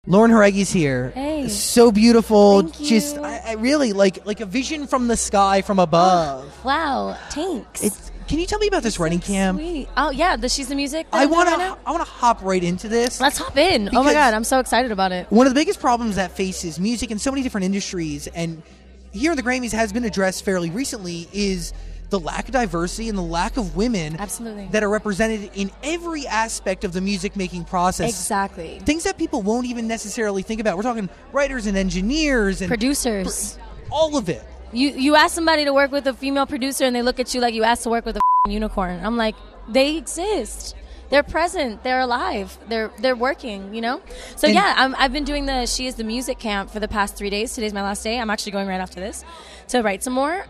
Lauren Jaregi's here. Hey. So beautiful. Thank you. Just, I really like a vision from the sky from above. Wow, thanks. Can you tell me about this writing camp? Sweet. Oh yeah, She's the Music. I want to hop right into this. Let's hop in. Oh my God, I'm so excited about it. One of the biggest problems that faces music in so many different industries, and here in the Grammys has been addressed fairly recently, is the lack of diversity and the lack of women that are represented in every aspect of the music making process. Exactly. Things that people won't even necessarily think about. We're talking writers and engineers and producers. All of it. You ask somebody to work with a female producer and they look at you like you asked to work with a unicorn. I'm like, they exist. They're present. They're alive. They're working, you know? So I've been doing the She Is the Music camp for the past 3 days. Today's my last day. I'm actually going right after this to write some more.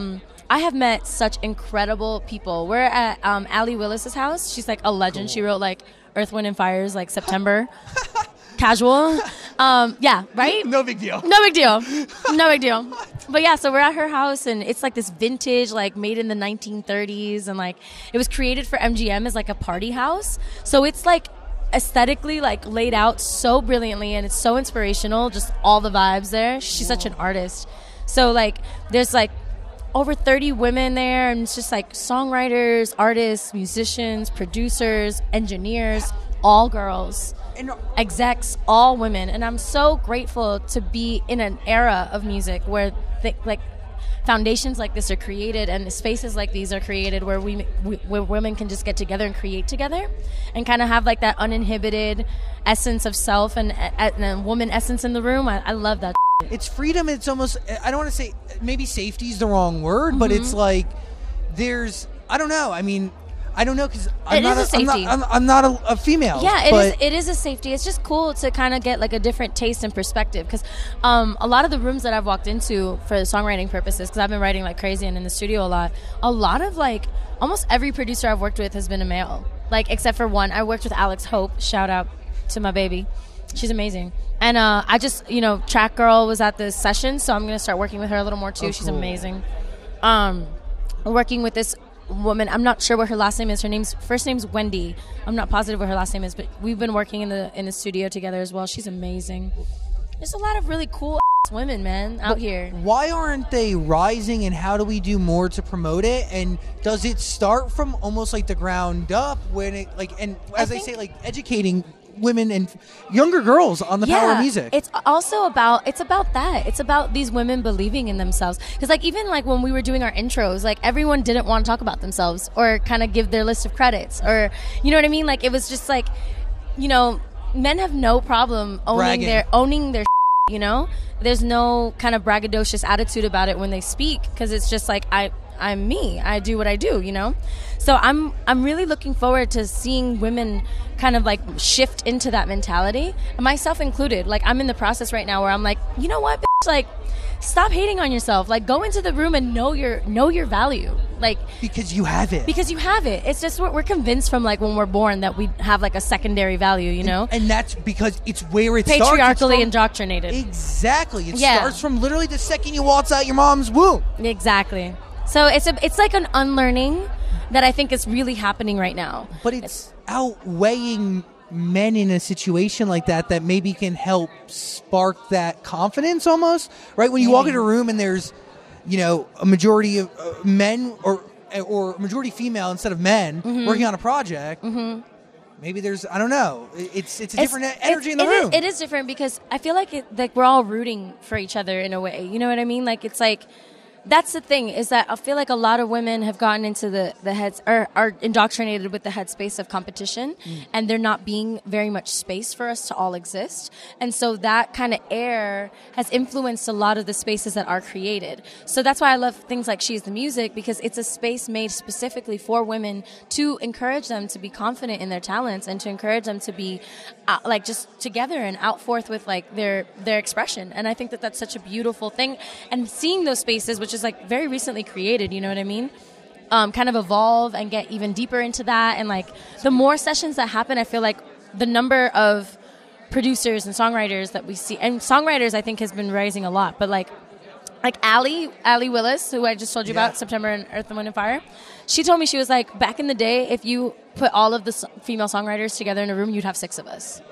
I have met such incredible people. We're at Allie Willis's house. She's like a legend. Cool. She wrote like Earth, Wind, and Fire's like September. Casual. Yeah, right? No big deal. No big deal. No big deal. But yeah, so we're at her house and it's like this vintage, like made in the 1930s. And like it was created for MGM as like a party house. So it's like aesthetically like laid out so brilliantly and it's so inspirational. Just all the vibes there. She's such an artist. So like there's like over 30 women there, and it's just like songwriters, artists, musicians, producers, engineers, all girls, execs, all women. And I'm so grateful to be in an era of music where like foundations like this are created and spaces like these are created where where women can just get together and create together and kind of have like that uninhibited essence of self and a woman essence in the room. I love that. It's freedom. It's almost, I don't want to say, maybe safety is the wrong word, but it's like there's, I don't know. I mean, I don't know because I'm not a female. Yeah, it is a safety. It's just cool to kind of get like a different taste and perspective because a lot of the rooms that I've walked into for songwriting purposes, because I've been writing like crazy and in the studio a lot of like almost every producer I've worked with has been a male, like except for one. I worked with Alex Hope. Shout out to my baby. She's amazing. And I just, Track Girl was at the session, so I'm going to start working with her a little more too. She's amazing. Working with this woman, I'm not sure what her last name is. Her first name's Wendy. I'm not positive what her last name is, but we've been working in the studio together as well. She's amazing. There's a lot of really cool women, man, out here. Why aren't they rising, and how do we do more to promote it? And does it start from almost like the ground up when it like, and as I say, like educating women and younger girls on the power of music? It's also about that. It's about these women believing in themselves. Because like even like when we were doing our intros, like everyone didn't want to talk about themselves or kind of give their list of credits or you know what I mean? Like it was just like, men have no problem owning their There's no kind of braggadocious attitude about it when they speak because it's just like I'm me. I do what I do, So I'm really looking forward to seeing women kind of like shift into that mentality, myself included. Like I'm in the process right now where I'm like, you know what, bitch? Like stop hating on yourself. Like go into the room and know your value. Like because you have it. It's just we're convinced from like when we're born that we have like a secondary value, And that's because it's where it starts. Patriarchally indoctrinated. Exactly. It starts from literally the second you waltz out your mom's womb. Exactly. So it's like an unlearning that I think is really happening right now. But it's outweighing men in a situation like that maybe can help spark that confidence almost, right? When you walk into a room and there's, a majority of men or a majority female instead of men working on a project, maybe there's, I don't know, it's a different energy in the room. It is different because I feel like we're all rooting for each other in a way. You know what I mean? Like it's like, that's the thing is that I feel like a lot of women have gotten into the heads or are indoctrinated with the headspace of competition and there not being very much space for us to all exist. And so that kind of air has influenced a lot of the spaces that are created. So that's why I love things like She's the Music because it's a space made specifically for women to encourage them to be confident in their talents and to encourage them to be like just together and out forth with like their expression. And I think that that's such a beautiful thing. And seeing those spaces, which is like very recently created, you know what I mean? Kind of evolve and get even deeper into that. And like the more sessions that happen, I feel like the number of producers and songwriters that we see, and songwriters I think has been rising a lot, but like Allie Willis, who I just told you about, September and Earth, Wind, and Fire, she told me, she was like, back in the day, if you put all of the female songwriters together in a room, you'd have 6 of us.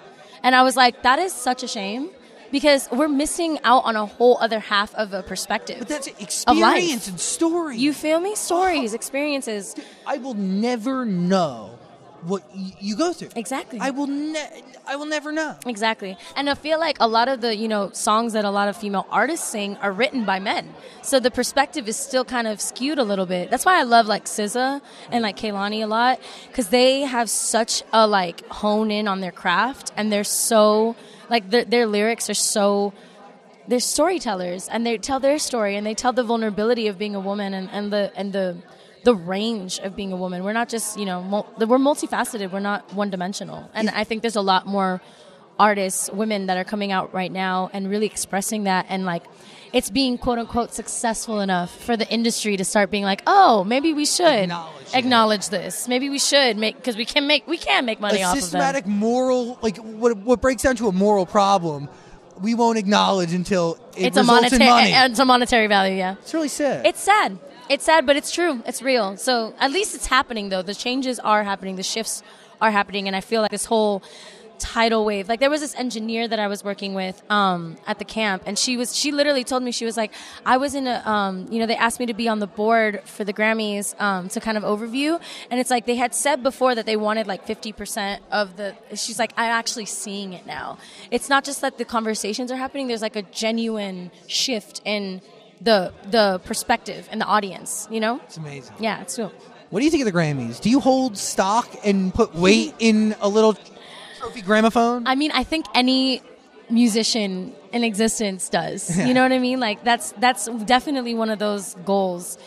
And I was like, that is such a shame because we're missing out on a whole other half of a perspective. But that's experience and story. You feel me? Stories, experiences. I will never know what you go through. Exactly. I will never know. Exactly. And I feel like a lot of the, songs that a lot of female artists sing are written by men. So the perspective is still kind of skewed a little bit. That's why I love like SZA and like Kehlani a lot, because they have such a like hone in on their craft, and they're so like their lyrics are so, they're storytellers, and they tell their story, and they tell the vulnerability of being a woman and the range of being a woman. We're not just, we're multifaceted. We're not one-dimensional. And I think there's a lot more artists, women that are coming out right now and really expressing that. And like, it's being quote unquote successful enough for the industry to start being like, oh, maybe we should acknowledge this. Maybe we should because we can make money off of them. A systematic moral, like what breaks down to a moral problem, we won't acknowledge until it results in money. It's a monetary value, yeah. It's really sad. It's sad. It's sad, but it's true. It's real. So at least it's happening, though. The changes are happening. The shifts are happening. And I feel like this whole tidal wave, like there was this engineer that I was working with at the camp, and she literally told me, she was like, I was in a, they asked me to be on the board for the Grammys to kind of overview. And it's like they had said before that they wanted like 50% of she's like, I'm actually seeing it now. It's not just that the conversations are happening. There's like a genuine shift in the perspective and the audience, It's amazing. Yeah, it's cool. What do you think of the Grammys? Do you hold stock and put weight in a little trophy gramophone? I mean, I think any musician in existence does. You know what I mean? Like that's definitely one of those goals.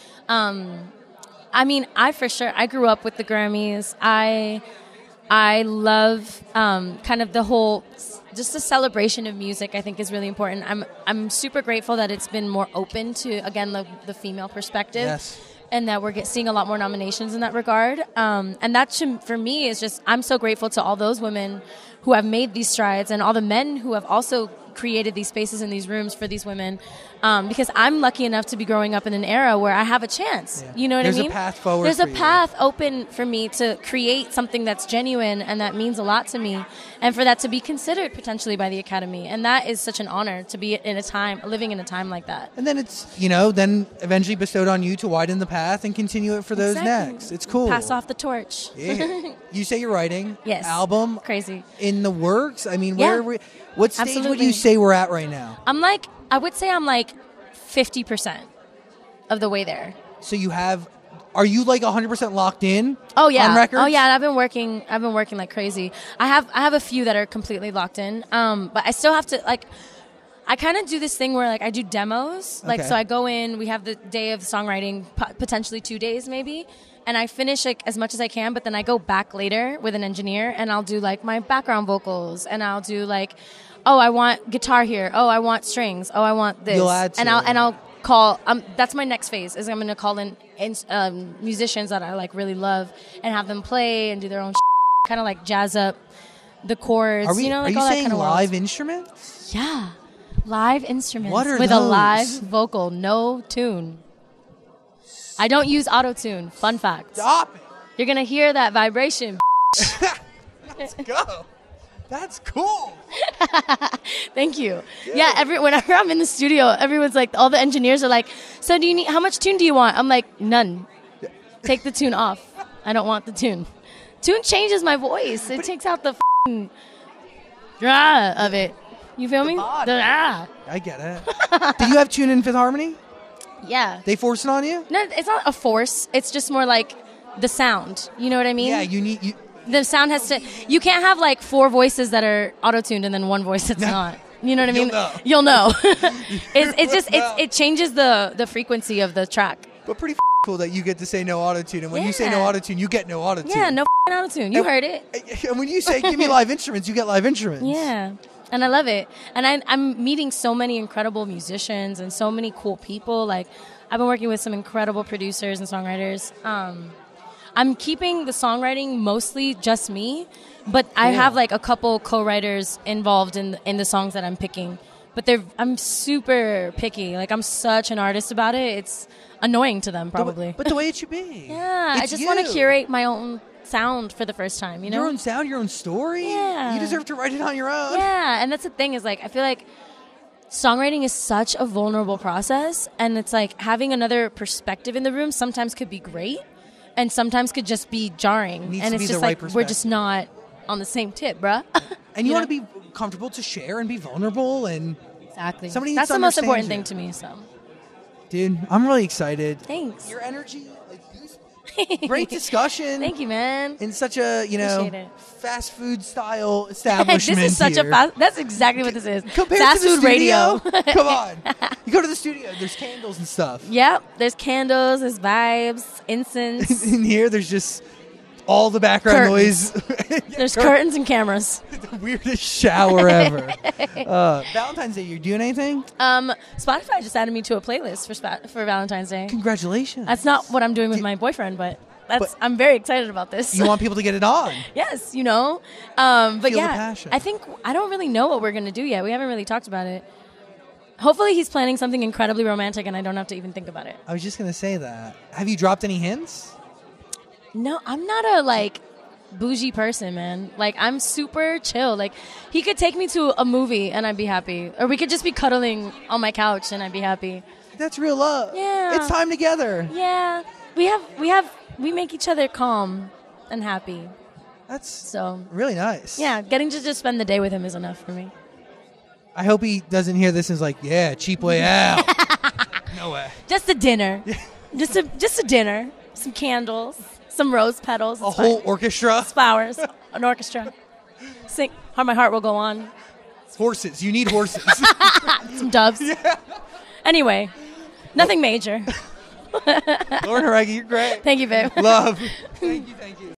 I mean, I grew up with the Grammys. I love kind of the whole, just the celebration of music, I think is really important. I'm super grateful that it's been more open to, again, the female perspective. Yes. And that we're seeing a lot more nominations in that regard. And that, for me, is just, I'm so grateful to all those women who have made these strides and all the men who have also created these spaces in these rooms for these women, because I'm lucky enough to be growing up in an era where I have a chance. Yeah. You know what I mean? There's a path forward. There's a path open for me to create something that's genuine and that means a lot to me, and for that to be considered potentially by the Academy. And that is such an honor to be living in a time like that. And then it's, then eventually bestowed on you to widen the path and continue it for those next. It's cool. Pass off the torch. Yeah. You say you're writing. Yes. Album. Crazy. In the works. I mean, yeah. What stage would you say we're at right now? I would say I'm like 50% of the way there. So are you like 100% locked in? Oh yeah. On records? Oh yeah. I've been working like crazy. I have a few that are completely locked in. But I still have to I kind of do this thing where I do demos. Okay. So I go in, we have the day of songwriting, potentially 2 days maybe. And I finish as much as I can, but then I go back later with an engineer and I'll do my background vocals, and I'll do oh, I want guitar here. Oh, I want strings. Oh, I want this. You'll add to and I'll call. That's my next phase. Is I'm going to call in musicians that I really love and have them play and do their own kind of jazz up the chords. Are you all saying that kind of live instruments? Yeah, live instruments. What are with those? A live vocal, no tune. I don't use auto-tune. Fun fact. Stop it. You're going to hear that vibration. Let's go. That's cool. Thank you. Yeah, whenever I'm in the studio, everyone's all the engineers are so how much tune do you want? I'm like, none. Take the tune off. I don't want the tune. Tune changes my voice. It takes out the of it. You feel me? I get it. Do you have tune in Fifth Harmony? Yeah. They force it on you? No, it's not a force. It's just more the sound. You know what I mean? Yeah, the sound has to. You can't have 4 voices that are auto-tuned and then 1 voice that's not. You know what I mean? You'll know. It changes the frequency of the track. But pretty cool that you get to say no auto-tune, and when you say no auto-tune, you get no auto-tune. Yeah, no auto-tune. You heard it. And when you say give me live instruments, you get live instruments. Yeah. And I love it. And I'm meeting so many incredible musicians and so many cool people. I've been working with some incredible producers and songwriters. I'm keeping the songwriting mostly just me, but I have a couple co-writers involved in the songs that I'm picking. But I'm super picky. I'm such an artist about it. It's annoying to them probably. But the way it should be. Yeah, I just want to curate my own sound for the first time, you know? Your own sound, your own story. Yeah. You deserve to write it on your own. Yeah, and that's the thing is like I feel like songwriting is such a vulnerable process, and it's like having another perspective in the room sometimes could be great, and sometimes could just be jarring. Needs and to it's be just the right like we're perspective. just not on the same tip, bruh. And you know? want to be comfortable to share and be vulnerable. And Exactly. somebody needs That's to the most understand important you. thing to me. So dude, I'm really excited. thanks. Your energy, like, great discussion. Thank you, man. In such a, Appreciate it. fast food style establishment. This is such here. a fast. That's exactly what this is. Compared Fast to the food radio. studio, come on. You go to the studio, there's candles and stuff. Yep. There's candles. There's vibes. Incense. In here, there's just all the background Curtains. noise. There's curtains and cameras. The weirdest shower ever. Valentine's Day, you're doing anything? Spotify just added me to a playlist for Valentine's Day. Congratulations. That's not what I'm doing with my boyfriend, but I'm very excited about this. You want people to get it on. Yes, you know. But Feel the yeah, passion. I think I don't really know what we're gonna do yet. We haven't really talked about it. Hopefully, he's planning something incredibly romantic, and I don't have to even think about it. I was just going to say that. Have you dropped any hints? No, I'm not a bougie person, man. Like I'm super chill. Like he could take me to a movie and I'd be happy, or we could just be cuddling on my couch and I'd be happy. That's real love. Yeah. It's time together. Yeah, we make each other calm and happy. That's So really nice. yeah, getting to just spend the day with him is enough for me. I hope he doesn't hear this and is like, yeah, cheap way out. No way. Just a dinner, just a dinner, some candles, some rose petals, A it's whole fine. orchestra. Flowers, an orchestra. Sing, how my heart will go on. Horses. You need horses. Some doves. Anyway, nothing major. Lauren Haragi, you're great. Thank you, babe. Love. Thank you.